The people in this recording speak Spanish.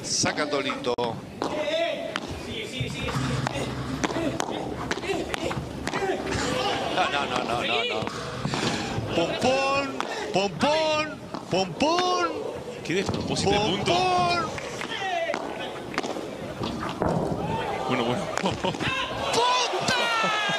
Saca Tolito. No. Pompón, pompón, pompón. Qué despropósito de punto. Bueno. ¡Puta!